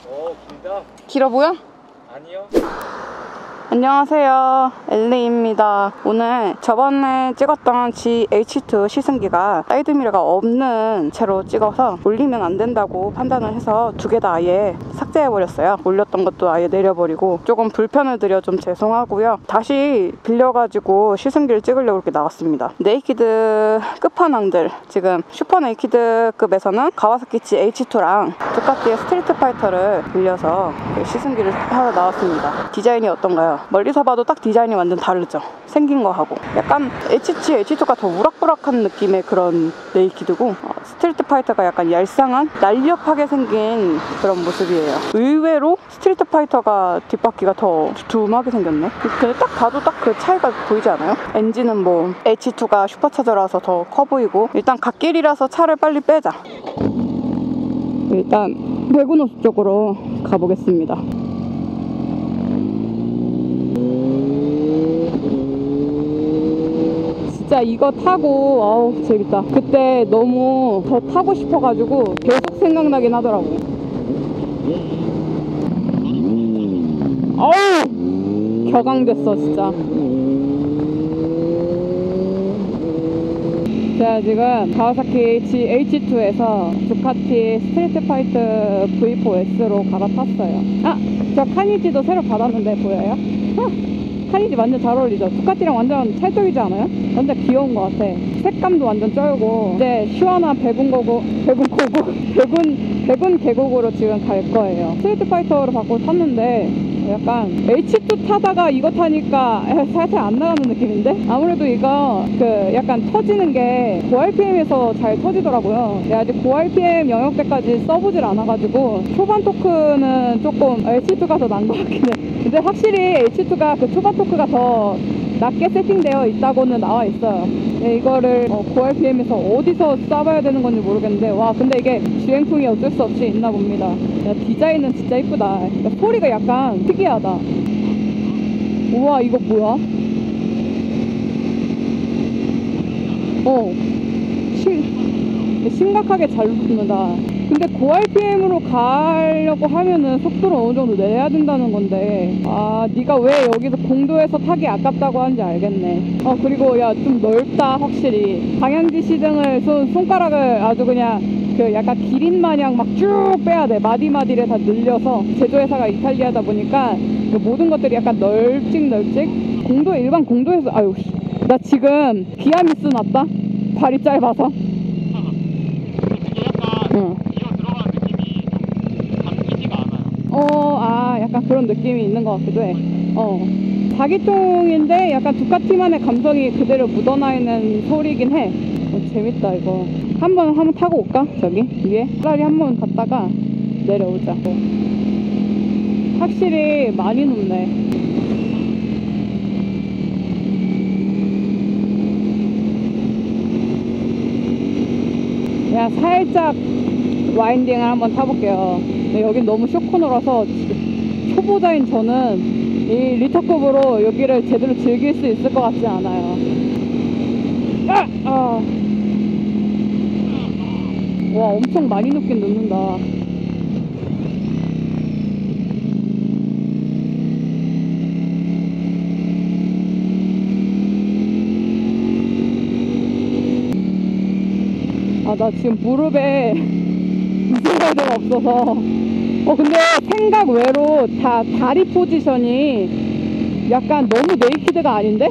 길다. 길어 보여? 아니요. 안녕하세요, 엘리입니다. 오늘 저번에 찍었던 GH2 시승기가 사이드미러가 없는 채로 찍어서 올리면 안 된다고 판단을 해서 두 개 다 아예 삭제해버렸어요. 올렸던 것도 아예 내려버리고 조금 불편을 드려 좀 죄송하고요. 다시 빌려가지고 시승기를 찍으려고 이렇게 나왔습니다. 네이키드 끝판왕들, 지금 슈퍼 네이키드급에서는 가와사키 GH2랑 두카티의 스트리트 파이터를 빌려서 시승기를 하러 나왔습니다. 디자인이 어떤가요? 멀리서 봐도 딱 디자인이 완전 다르죠. 생긴 거하고 약간 H2가 더 우락부락한 느낌의 그런 네이키드고, 스트리트 파이터가 약간 얄쌍한 날렵하게 생긴 그런 모습이에요. 의외로 스트리트 파이터가 뒷바퀴가 더 두툼하게 생겼네. 근데 딱 봐도 딱 그 차이가 보이지 않아요? 엔진은 뭐 H2가 슈퍼차저라서 더 커 보이고, 일단 갓길이라서 차를 빨리 빼자. 일단 배구노스 쪽으로 가보겠습니다. 진짜 이거 타고 아우 재밌다. 그때 너무 더 타고 싶어가지고 계속 생각나긴 하더라고. 아우 격앙됐어 진짜. 제가 지금 가와사키 GH2에서 두카티 스트리트 파이터 V4S로 갈아탔어요. 아! 저 카니지도 새로 받았는데 보여요? 카니지 완전 잘 어울리죠? 두카티랑 완전 찰떡이지 않아요? 완전 귀여운 것 같아. 색감도 완전 쩔고. 이제 시원한 배군 계곡으로 지금 갈 거예요. 스트리트 파이터로 바꿔 탔는데 약간 H2 타다가 이거 타니까 살살 안 나가는 느낌인데? 아무래도 이거 그 약간 터지는 게 고RPM에서 잘 터지더라고요. 내가 아직 고RPM 영역대까지 써보질 않아가지고 초반 토크는 조금 H2가 더 난 것 같긴 해. 근데 확실히 H2가 그 초반 토크가 더 낮게 세팅되어 있다고는 나와 있어요. 네, 이거를 고RPM에서 어디서 쏴봐야 되는 건지 모르겠는데, 와 근데 이게 주행풍이 어쩔 수 없이 있나 봅니다. 야, 디자인은 진짜 이쁘다. 야, 소리가 약간 특이하다. 우와 이거 뭐야? 심각하게 잘 붙는다. 근데 고RPM으로 가려고 하면은 속도를 어느 정도 내야 된다는 건데, 아 네가 왜 여기서 공도에서 타기 아깝다고 하는지 알겠네. 그리고 야 좀 넓다 확실히. 방향지 시등을 손가락을 아주 그냥 그 약간 기린 마냥 막 쭉 빼야 돼. 마디마디를 다 늘려서, 제조회사가 이탈리아다 보니까 그 모든 것들이 약간 널찍. 일반 공도에서 아유 나 지금 비아미스 났다. 발이 짧아서. 응. 약간 그런 느낌이 있는 것 같기도 해. 자기통인데 약간 두카티만의 감성이 그대로 묻어나 있는 소리긴 해. 재밌다 이거. 한번 타고 올까? 저기 위에 차라리 한번 갔다가 내려오자. 확실히 많이 높네. 그냥 살짝 와인딩을 한번 타볼게요. 근데 여긴 너무 쇼코너라서 초보자인 저는 이 리터급으로 여기를 제대로 즐길 수 있을 것 같지 않아요. 와 엄청 많이 높긴 높는다. 나 지금 무릎에 무게가 없어서. 근데 생각 외로 다리 포지션이 약간 너무 네이키드가 아닌데?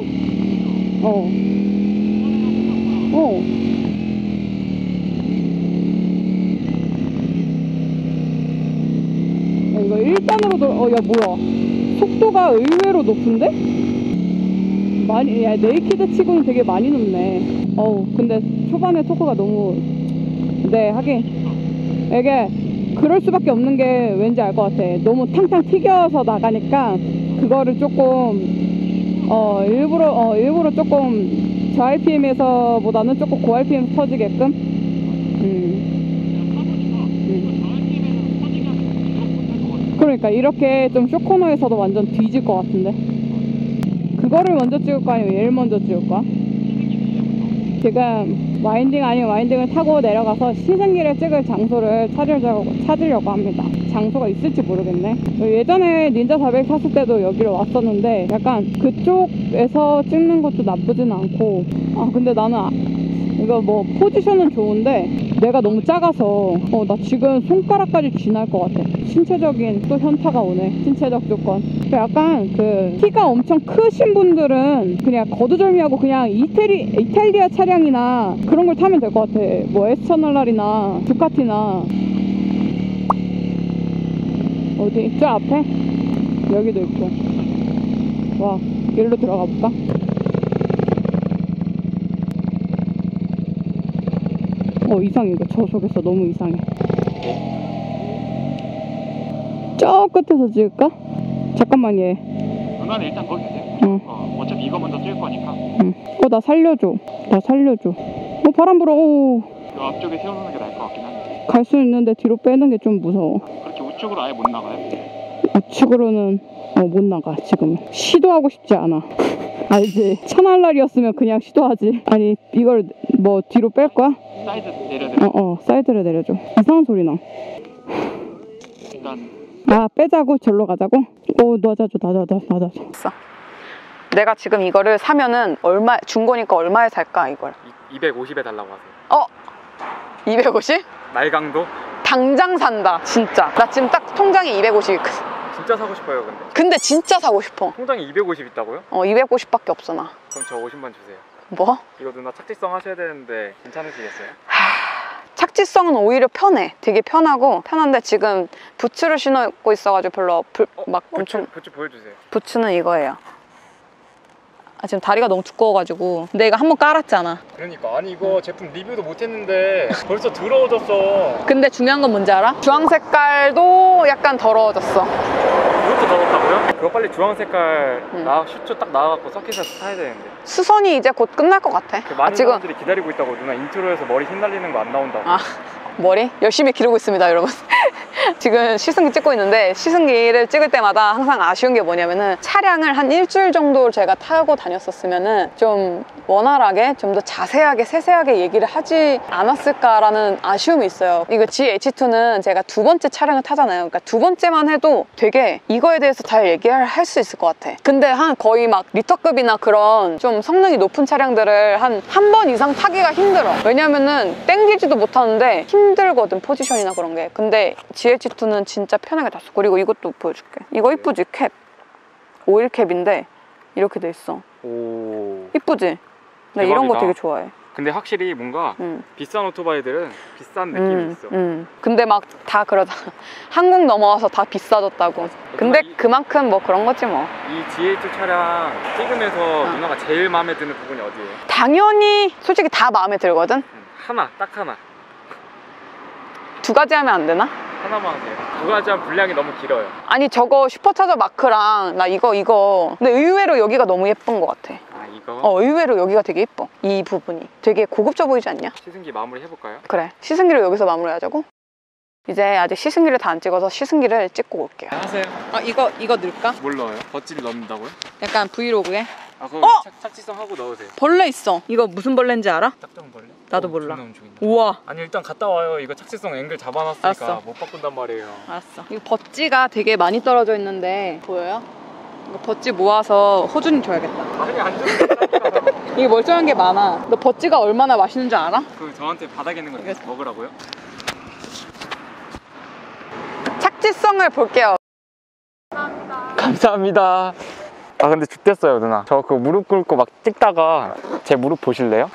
이거 1단으로도 야 뭐야 속도가 의외로 높은데? 야 네이키드 치고는 되게 많이 높네. 근데 초반에 토크가 너무, 네 하긴 이게 그럴 수밖에 없는 게 왠지 알 것 같아. 너무 탕탕 튀겨서 나가니까 그거를 조금 일부러 조금 저 RPM에서 보다는 조금 고 RPM 터지게끔. 그러니까 이렇게 좀 쇼코너에서도 완전 뒤질 것 같은데. 그거를 먼저 찍을까 아니면 얘를 먼저 찍을까? 지금 와인딩 아닌 와인딩을 타고 내려가서 시승기를 찍을 장소를 찾으려고 합니다. 장소가 있을지 모르겠네. 예전에 닌자 400 탔을 때도 여기로 왔었는데 약간 그쪽에서 찍는 것도 나쁘진 않고, 아 근데 나는 이거 뭐 포지션은 좋은데 내가 너무 작아서 나 지금 손가락까지 쥐날 것 같아. 신체적인 또 현타가 오네. 신체적 조건. 약간 그 키가 엄청 크신 분들은 그냥 거두절미하고 그냥 이탈리아 차량이나 그런 걸 타면 될 것 같아. 뭐 에스터널lar이나 두카티나. 어디? 저 앞에? 여기도 있고. 와, 여기로 들어가 볼까? 이상해. 이거 저 속에서 너무 이상해. 저 끝에서 찍을까? 잠깐만 얘. 누나는 일단 거기 계세요. 응. 어차피 이거 먼저 찍을 거니까. 응. 나 살려줘. 나 살려줘. 바람 불어. 이 앞쪽에 세워놓는 게 나을 것 같긴 한데. 갈 수 있는데 뒤로 빼는 게 좀 무서워. 그렇게 우측으로 아예 못 나가요? 우측으로는 못 나가. 지금 시도하고 싶지 않아. 알지? 차날 날이었으면 그냥 시도하지. 아니 이걸 뭐 뒤로 뺄 거야? 사이드 내려드려. 사이드를 내려줘. 이상한 소리 나. 일단 빼자고? 절로 가자고? 놔자줘. 내가 지금 이거를 사면은 준 거니까 얼마에 살까 이걸? 250에 달라고 하세요. 250? 날강도? 당장 산다 진짜. 나 지금 딱 통장에 250 있거든. 진짜 사고 싶어요 근데. 근데 진짜 사고 싶어. 통장에 250 있다고요? 250밖에 없어 나. 그럼 저 50만 주세요. 뭐? 이거 누나 착지성 하셔야 되는데 괜찮으시겠어요? 착지성은 오히려 편해. 되게 편한데 지금 부츠를 신고 있어가지고 별로 엄청. 부츠 보여주세요. 부츠는 이거예요. 지금 다리가 너무 두꺼워가지고. 내가 한번 깔았잖아. 그러니까 아니 이거 제품 리뷰도 못했는데 벌써 더러워졌어. 근데 중요한 건 뭔지 알아? 주황 색깔도 약간 더러워졌어. 이것도 더럽다고요? 그거 빨리 주황 색깔 슈트 딱 나와갖고 서킷에서 사야 되는데. 수선이 이제 곧 끝날 것 같아. 많은 지금 사람들이 기다리고 있다고. 누나 인트로에서 머리 휘날리는 거 안 나온다고. 머리? 열심히 기르고 있습니다 여러분. 지금 시승기 찍고 있는데 시승기를 찍을 때마다 항상 아쉬운 게 뭐냐면은 차량을 한 일주일 정도 제가 타고 다녔었으면은 좀 원활하게 좀 더 자세하게 세세하게 얘기를 하지 않았을까라는 아쉬움이 있어요. 이거 GH2는 제가 두 번째 차량을 타잖아요. 그러니까 두 번째만 해도 되게 이거에 대해서 잘 얘기를 할 수 있을 것 같아. 근데 거의 막 리터급이나 그런 좀 성능이 높은 차량들을 한 번 이상 타기가 힘들어. 왜냐면은 땡기지도 못하는데 힘들거든 포지션이나 그런 게. 근데 GH2는 진짜 편하게 탔어. 그리고 이것도 보여줄게. 이거 이쁘지? 캡 오일 캡인데 이렇게 돼 있어. 오, 이쁘지? 나 대박이다. 이런 거 되게 좋아해. 근데 확실히 뭔가 비싼 오토바이들은 비싼 느낌이 있어. 근데 막 다 그러잖아. 한국 넘어와서 다 비싸졌다고. 근데 그만큼 뭐 그런 거지 뭐. 이 GH2 차량 찍으면서 누나가 제일 마음에 드는 부분이 어디예요? 당연히 솔직히 다 마음에 들거든. 딱 하나. 두 가지 하면 안 되나? 하나만 하세요. 두 가지 하면 분량이 너무 길어요. 아니 저거 슈퍼차저 마크랑 나 이거 근데 의외로 여기가 너무 예쁜 것 같아. 이거? 의외로 여기가 되게 예뻐. 이 부분이 되게 고급져 보이지 않냐? 시승기 마무리 해볼까요? 그래, 시승기를 여기서 마무리하자고? 이제 아직 시승기를 다 안 찍어서 시승기를 찍고 올게요. 하세요. 이거 넣을까? 뭘 넣어요? 덧지를 넣는다고요? 약간 브이로그에? 그거 착지성 하고 넣으세요. 벌레 있어. 이거 무슨 벌레인지 알아? 딱정벌레? 나도 몰라. 움직인다. 우와. 아니 일단 갔다 와요. 이거 착지성 앵글 잡아놨으니까 알았어. 못 바꾼단 말이에요. 알았어. 이거 버찌가 되게 많이 떨어져 있는데 보여요? 이거 버찌 모아서 호준이 줘야겠다. 아니 안 주는 이게 멀쩡한 게 많아. 너 버찌가 얼마나 맛있는 줄 알아? 저한테 바닥에 있는 거 먹으라고요? 착지성을 볼게요. 감사합니다. 근데 죽겠어요 누나. 저 그 무릎 꿇고 막 찍다가 제 무릎 보실래요?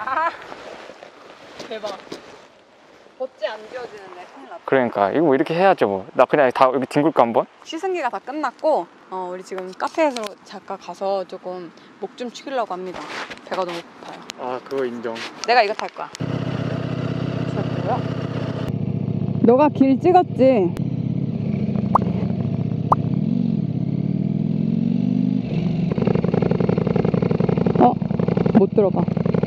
대박. 버찌 안 지워지는데 큰일 났다. 그러니까 이거 뭐 이렇게 해야죠 뭐. 나 그냥 다 여기 뒹굴까 한번? 시승기가 다 끝났고 우리 지금 카페에서 잠깐 가서 조금 목 좀 축이려고 합니다. 배가 너무 고파요. 그거 인정. 내가 이거 탈 거야. 너가 길 찍었지? 못 들어가.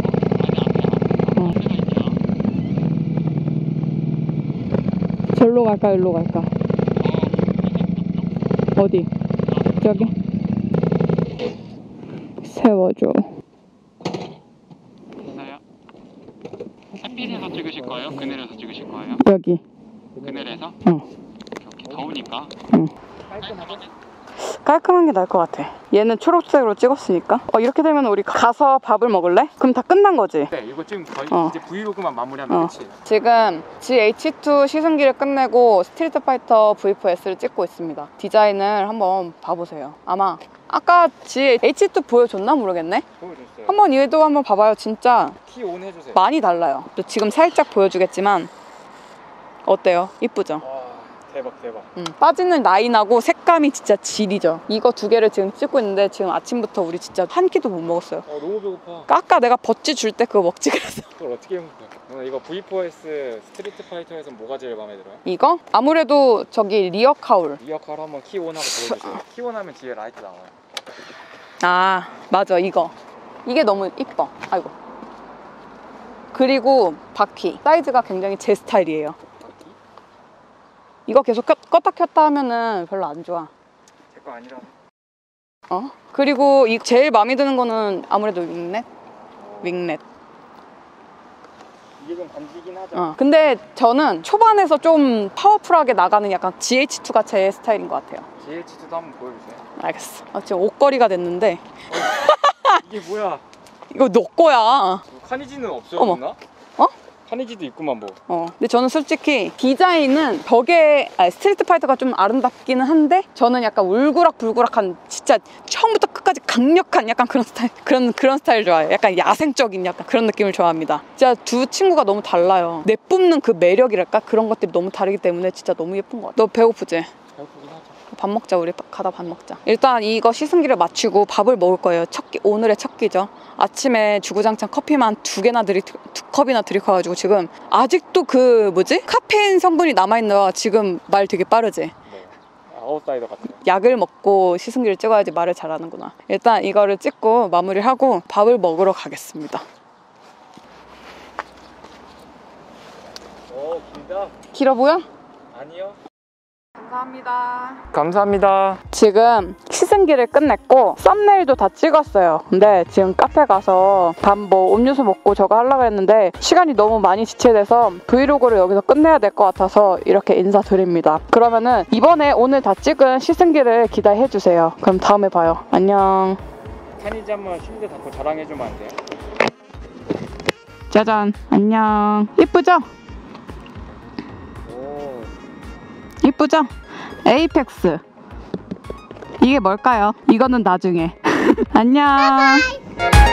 절로 갈까 일로 갈까? 어디? 저기? 세워줘. 그늘에서 찍으실 거예요? 여기. 그늘에서? 응. 오케이. 더우니까. 응. 깔끔한 게 나을 것 같아. 얘는 초록색으로 찍었으니까. 이렇게 되면 우리 가서 밥을 먹을래? 그럼 다 끝난 거지? 네, 이거 지금 거의 이제 브이로그만 마무리하면 끝이에요. 지금 GH2 시승기를 끝내고 스트리트 파이터 V4S를 찍고 있습니다. 디자인을 한번 봐보세요. 아마 아까 GH2 보여줬나 모르겠네? 보여줬어요. 한번 얘도 한번 봐봐요. 진짜 키 온 해주세요. 많이 달라요. 또 지금 살짝 보여주겠지만 어때요? 이쁘죠? 와, 대박. 빠지는 라인하고 색감이 진짜 질이죠. 이거 두 개를 지금 찍고 있는데 지금 아침부터 우리 진짜 한 끼도 못 먹었어요. 너무 배고파. 아까 내가 버찌 줄 때 그거 먹지 그랬어. 그걸 어떻게 먹어요? 누나 이거 V4S 스트리트 파이터에서 뭐가 제일 마음에 들어요? 이거? 아무래도 저기 리어 카울. 이 역할 한번 키 온하고 보여주세요. 키 온하면 뒤에 라이트 나와요. 아 맞아 이거. 이게 너무 이뻐. 아이고. 그리고 바퀴 사이즈가 굉장히 제 스타일이에요. 이거 계속 껐다 켰다 하면은 별로 안 좋아. 제 거 아니라. 그리고 제일 마음에 드는 거는 아무래도 윙넷. 이게 좀 반지긴 하죠. 근데 저는 초반에서 좀 파워풀하게 나가는 약간 GH2가 제 스타일인 것 같아요. GH2도 한번 보여주세요. 알겠어. 지금 옷걸이가 됐는데 이게 뭐야? 이거 너 거야. 카니지는 없어요, 어머. 누나? 카니지도 있구만 뭐. 근데 저는 솔직히 디자인은 스트리트 파이터가 좀 아름답기는 한데 저는 약간 울그락불그락한 진짜 처음부터 끝까지 강력한 약간 그런 스타일 그런 스타일 좋아해요. 약간 야생적인 약간 그런 느낌을 좋아합니다. 진짜 두 친구가 너무 달라요. 내뿜는 그 매력이랄까 그런 것들이 너무 다르기 때문에 진짜 너무 예쁜 것 같아. 너 배고프지? 배고프긴 하죠. 밥 먹자. 우리 가다 밥 먹자. 일단 이거 시승기를 마치고 밥을 먹을 거예요. 오늘의 첫 끼죠. 아침에 주구장창 커피만 두 컵이나 들이켜가지고 지금 아직도 카페인 성분이 남아있는 지금 말 되게 빠르지? 네. 아웃사이더 같아요. 약을 먹고 시승기를 찍어야지 말을 잘하는구나. 일단 이거를 찍고 마무리하고 밥을 먹으러 가겠습니다. 길다. 길어 보여? 아니요. 감사합니다. 지금 시승기를 끝냈고 썸네일도 다 찍었어요. 근데 지금 카페 가서 밥 음료수 먹고 저거 하려고 했는데 시간이 너무 많이 지체돼서 브이로그를 여기서 끝내야 될 것 같아서 이렇게 인사드립니다. 그러면은 오늘 다 찍은 시승기를 기대해주세요. 그럼 다음에 봐요. 안녕. 카니지 한번 실드 닫고 자랑해주면 안 돼요? 짜잔. 안녕. 이쁘죠? 이쁘죠? 에이펙스. 이게 뭘까요? 이거는 나중에. 안녕.